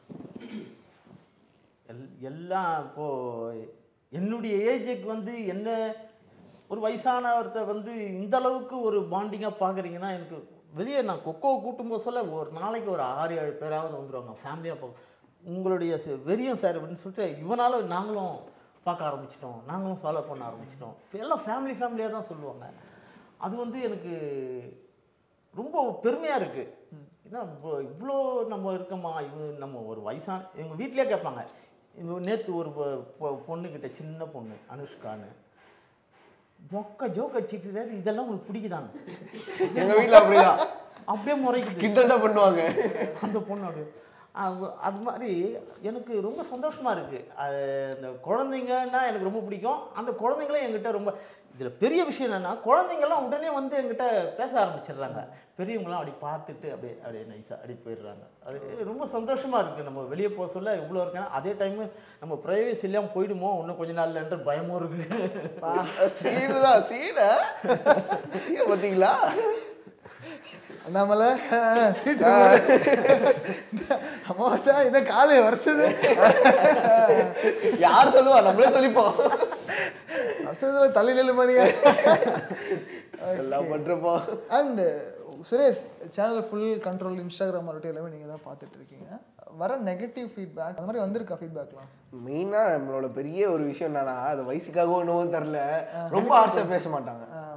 எல்லாம் இப்போது என்னுடைய ஏஜுக்கு வந்து என்ன ஒரு வயசானவர்கிட்ட வந்து இந்த அளவுக்கு ஒரு பாண்டிங்காக பார்க்குறீங்கன்னா, எனக்கு வெளியே நான் கொக்கோவை கூட்டும்போது சொல்ல ஒரு நாளைக்கு ஒரு 6-7 பேராவது வந்துடுவாங்க ஃபேமிலியாக பார்க்க. உங்களுடைய வெறியும் சார் அப்படின்னு சொல்லிட்டு இவனால நாங்களும் பார்க்க ஆரம்பிச்சிட்டோம், நாங்களும் ஃபாலோ பண்ண ஆரம்பிச்சிட்டோம். எல்லாம் ஃபேமிலியாக தான் சொல்லுவாங்க. அது வந்து எனக்கு ரொம்ப பெருமையாக இருக்குது. ஏன்னா இவ்வளோ நம்ம இருக்கோமா, நம்ம ஒரு வயசான எங்கள் வீட்டிலே கேட்பாங்க. நேற்று ஒரு பொண்ணுக்கிட்ட, சின்ன பொண்ணு அனுஷ்கான்னு, மொக்க ஜோக் அடிச்சுட்டு இதெல்லாம் உங்களுக்கு பிடிக்குதாங்க. எங்கள் வீட்டில் அப்படிதான் அப்படியே முறைக்குது, கிண்டல் தான் பண்ணுவாங்க அந்த பொண்ணோட. அது மாதிரி எனக்கு ரொம்ப சந்தோஷமாக இருக்குது. அந்த குழந்தைங்கன்னா எனக்கு ரொம்ப பிடிக்கும். அந்த குழந்தைங்களும் என்கிட்ட ரொம்ப, இதில் பெரிய விஷயம் என்னென்னா குழந்தைங்கள்லாம் உடனே வந்து என்கிட்ட பேச ஆரம்பிச்சிடுறாங்க. பெரியவங்களாம் அப்படி பார்த்துட்டு அப்படியே நைஸாக அப்படி போயிடுறாங்க. அது ரொம்ப சந்தோஷமாக இருக்குது. நம்ம வெளியே போக சொல்ல இவ்வளோ இருக்கேன், அதே டைமு நம்ம ப்ரைவேசி இல்லாமல் போயிடுமோ இன்னும் கொஞ்ச நாள் என்ற பயமும் இருக்குது. சீனு தான் சீனை பார்த்தீங்களா? அண்ணாமலை சீட்டு அமாவாசா என்ன காலை வருஷது யார் சொல்லுவா, நம்மளே சொல்லிப்போம். வருஷத்துல தலையில மணியா எல்லாம் பண்றப்போ. And Suresh channel full control, Instagram மறுபடியும் எல்லாமே நீங்கள் தான் பார்த்துட்டு இருக்கீங்க. வர நெகட்டிவ் ஃபீட்பேக் அந்த மாதிரி வந்திருக்கா? ஃபீட்பேக்லாம் மெயினாக நம்மளோட பெரிய ஒரு விஷயம் என்னன்னா, அது வயசுக்காகவும் என்னவோ தெரில, ரொம்ப ஹார்ஷாக பேச மாட்டாங்க.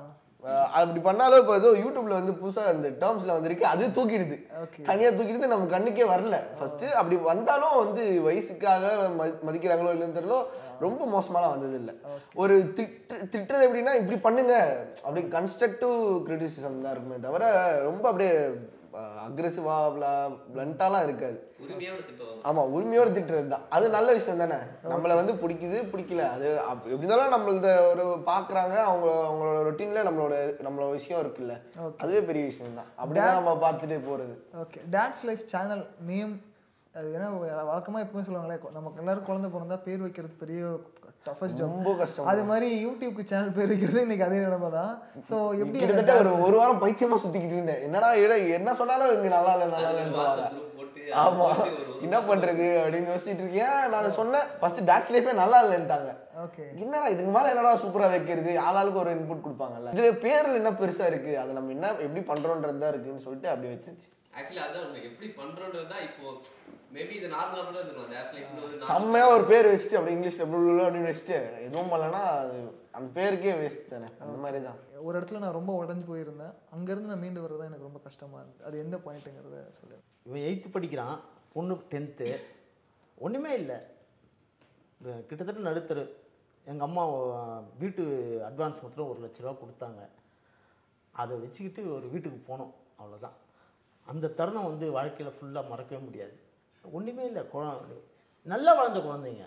அப்படி பண்ணாலும் இப்போ ஏதோ யூடியூப்ல வந்து புதுசாக அந்த டேர்ம்ஸ்ல வந்திருக்கு, அது தூக்கிடுது, தனியாக தூக்கிடுது, நம்ம கண்ணுக்கே வரல. ஃபர்ஸ்ட் அப்படி வந்தாலும் வந்து வயசுக்காக மதிக்கிறாங்களோ இல்லைன்னு தெரியல, ரொம்ப மோசமாலாம் வந்தது இல்லை. ஒரு திட்டுறது எப்படின்னா இப்படி பண்ணுங்க, அப்படி கன்ஸ்ட்ரக்டிவ் கிரிட்டிசிசம் தான் இருக்குமே தவிர ரொம்ப அப்படியே அக்ரெசிவா பிளண்டாலாம் இருக்காது. ஆமா, உரிமையோட திட்டுறது தான். அது நல்ல விஷயம் தானே. நம்மளை வந்து பிடிக்குது பிடிக்கல, அது எப்படி இருந்தாலும் நம்மள ஒரு பாக்குறாங்க, அவங்களோட ரொட்டீன்ல நம்மளோட விஷயம் இருக்குல்ல, அதுவே பெரிய விஷயம் தான். அப்படிதான் நம்ம பார்த்துட்டு போறது. Okay, dad's life channel name அது ஏன்னா வழக்கமாக எப்பவுமே சொல்லுவாங்களே, நமக்கு எல்லாரும் குழந்தை பிறந்தா பேர் வைக்கிறது பெரிய டஃபஸ்ட் ஜாப், ரொம்ப கஷ்டம். அது மாதிரி யூடியூப்க்கு சேனல் பேர் வைக்கிறது இன்னைக்கு அதே நிலைமை தான். ஸோ எப்படி கிட்டத்தட்ட ஒரு வாரம் பைத்தியமா சுத்திக்கிட்டு இருந்தேன். என்னடா என்ன சொன்னாலும் இங்க நல்லா இல்லை. ஆமா, என்ன பண்றது அப்படின்னு யோசிச்சுட்டு இருக்கேன். நான் சொன்னேன் ஃபர்ஸ்ட் டாட்ஸ் லைஃபே நல்லா இல்லைன்ட்டாங்க. ஓகே, என்னடா இதுக்கு மேல என்னடா சூப்பரா வைக்கிறது, ஆளாளுக்கு ஒரு இன்புட் கொடுப்பாங்கல்ல, இதுல பேர்ல என்ன பெருசா இருக்கு, அதை நம்ம என்ன எப்படி பண்றோன்றது தான் இருக்குன்னு சொல்லிட்டு அப்படியே வச்சிருச்சு. ஆக்சுவலி அதான் எப்படி பண்றோன்றது தான். இப்போ மேபி இது நார்மலா கூட இருந்துரும். டாட்ஸ் லைஃப்னு செம்மையா ஒரு பேர் வச்சுட்டு அப்படி இங்கிலீஷ்ல அப்படின்னு வச்சுட்டு எதுவும் பண்ணலன்னா அது அந்த பேருக்கே வேஸ்ட் தானே. அந்த மாதிரி தான். ஒரு இடத்துல நான் ரொம்ப உடஞ்சு போயிருந்தேன், அங்கேருந்து நான் மீண்டு வர்றது எனக்கு ரொம்ப கஷ்டமாக இருந்தது. அது எந்த பாயிண்ட்டுங்கிறத சொல்லுவேன். இவன் 8th படிக்கிறான், பொண்ணு 10th, ஒன்றுமே இல்லை, கிட்டத்தட்ட நடுத்தரு. எங்கள் அம்மா வீட்டு அட்வான்ஸ் மொத்தம் 1 லட்ச ரூபா கொடுத்தாங்க. அதை வச்சுக்கிட்டு ஒரு வீட்டுக்கு போனோம், அவ்வளோதான். அந்த தருணம் வந்து வாழ்க்கையில் ஃபுல்லாக மறக்கவே முடியாது. ஒன்றுமே இல்லை, நல்லா வளர்ந்த குழந்தைங்க,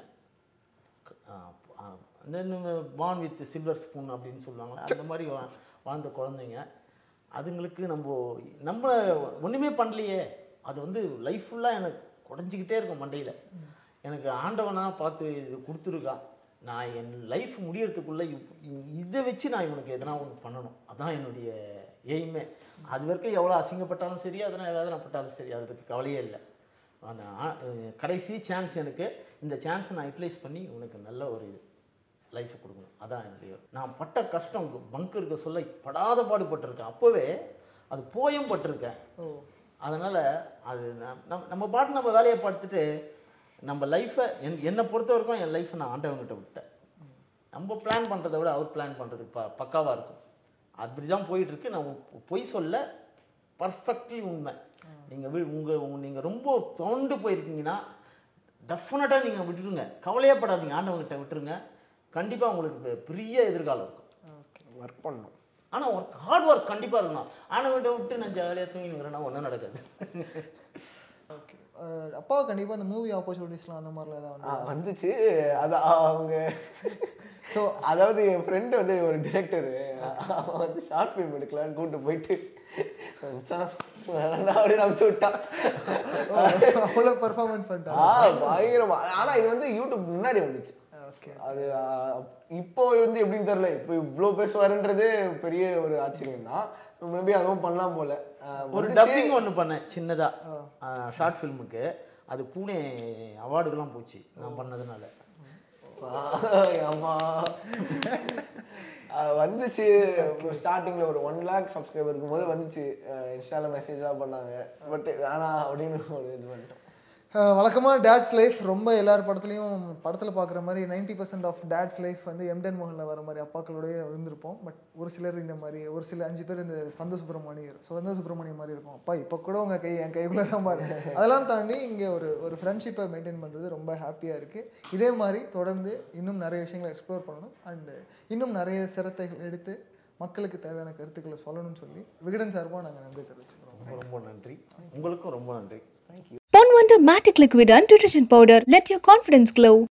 பார்ன் வித் சில்வர் ஸ்பூன் அப்படின்னு சொல்லுவாங்களே, அந்த மாதிரி வாழ்ந்த குழந்தைங்க. அதுங்களுக்கு நம்ம ஒன்றுமே பண்ணலையே, அது வந்து லைஃப் ஃபுல்லாக எனக்கு குறைஞ்சிக்கிட்டே இருக்கும் மண்டையில். எனக்கு ஆண்டவனாக பார்த்து இது கொடுத்துருக்கான், நான் என் லைஃப் முடியறதுக்குள்ளே இதை வச்சு நான் இவனுக்கு எதனா ஒன்று பண்ணணும், அதுதான் என்னுடைய எய்மே. அது வரைக்கும் எவ்வளோ அசிங்கப்பட்டாலும் சரி, அதனால் வேதனைப்பட்டாலும் சரி, அதை பற்றி கவலையே இல்லை. கடைசி சான்ஸ் எனக்கு, இந்த சான்ஸை நான் யூட்டிலைஸ் பண்ணி உனக்கு நல்ல ஒரு லைஃப்பை கொடுக்கணும், அதான் என்னுடைய. நான் பட்ட கஷ்டம் பங்கு இருக்க சொல்ல படாத பாடுபட்டிருக்கேன், அப்போவே அது போயும் பட்டிருக்கேன். அதனால் அது நம்ம பாட்டு நம்ம வேலையை பார்த்துட்டு நம்ம லைஃப்பை என்னை பொறுத்த வரைக்கும் என் லைஃப்பை நான் ஆண்டவங்கிட்ட விட்டேன். நம்ம பிளான் பண்ணுறதை விட அவர் பிளான் பண்ணுறது பக்காவாக இருக்கும். அப்படி தான் போயிட்டுருக்கு. நான் பொய் சொல்ல பர்ஃபெக்ட்லி உண்மை. நீங்கள் ரொம்ப தோண்டு போயிருக்கீங்கன்னா டெஃபினட்டாக நீங்கள் விட்டுருங்க, கவலையப்படாதீங்க, ஆண்டவங்கிட்ட விட்டுருங்க. கண்டிப்பாக உங்களுக்கு பெரிய எதிர்காலம் இருக்கும். ஒர்க் பண்ணணும், ஆனால் ஹார்ட் ஒர்க் கண்டிப்பாக இருக்கணும். ஆண்டவங்கிட்ட விட்டு நான் ஜாலியாக தூங்கினுங்கிறேன்னா ஒன்றும் நடக்காது. ஓகே, அப்பாவை கண்டிப்பாக அந்த மூவி ஆப்பர்ச்சுனிட்டிஸ்லாம் அந்த மாதிரிலாம் ஏதாவது வந்துச்சு. அது அவங்க ஸோ அதாவது என் ஃப்ரெண்டு வந்து ஒரு டிரெக்டரு, அவன் வந்து ஷார்ட் ஃபிலிம் எடுக்கலான்னு கூப்பிட்டு போயிட்டு அப்படின்னு அனுப்பிச்சு விட்டான். அவ்வளோ பர்ஃபார்மன்ஸ் பண்ணிட்டான், பயங்கரமா. ஆனால் இது வந்து யூடியூப் முன்னாடி வந்துச்சு. அது இப்போ வந்து எப்படின்னு தெரியல, இப்போ இவ்வளோ பேசுவாருன்றது பெரிய ஒரு ஆச்சரியம் தான். மேபி அதுவும் பண்ணலாம் போல. ஒரு டப்பிங் ஒன்று பண்ணேன் சின்னதாக ஷார்ட் ஃபிலிமுக்கு, அது பூனே அவார்டுக்கெல்லாம் போச்சு நான் பண்ணதுனால. ஆமா, வந்துச்சு. ஸ்டார்டிங்கில் ஒரு 1 lakh சப்ஸ்கிரைபர் இருக்கும்போது வந்துச்சு, இன்ஸ்டாவில் மெசேஜ்லாம் பண்ணாங்க. பட் வேணாம் அப்படின்னு ஒரு இது பண்ணிட்டோம். வழக்கமாக டேட்ஸ் லைஃப் ரொம்ப எல்லார் படத்தில் பார்க்குற மாதிரி 90% ஆஃப் டேட்ஸ் லைஃப் வந்து எம்டன் மோகனில் வர மாதிரி அப்பாக்களோடய இருந்திருப்போம். பட் ஒரு சிலர் இந்த மாதிரி, ஒரு சில 5 பேர் இந்த சந்தோஷ் சுப்ரமணியம் மாதிரி இருக்கும். அப்பா இப்போ கூட உங்கள் என் கைக்குள்ளே தான் பாரு. அதெல்லாம் தாண்டி இங்கே ஒரு ஃப்ரெண்ட்ஷிப்பை மெயின்டைன் பண்ணுறது ரொம்ப ஹாப்பியாக இருக்குது. இதே மாதிரி தொடர்ந்து இன்னும் நிறைய விஷயங்களை எக்ஸ்ப்ளோர் பண்ணணும், அண்டு இன்னும் நிறைய சிரத்தைகள் எடுத்து மக்களுக்கு தேவையான கருத்துக்களை சொல்லணும்னு சொல்லி விகடன் சார்பாக நாங்கள் நன்றி தெரிவிச்சுக்கிறோம். ரொம்ப நன்றி, உங்களுக்கும் ரொம்ப நன்றி. Pon Wonder Matic Liquid and Detergent Powder. Let your confidence glow.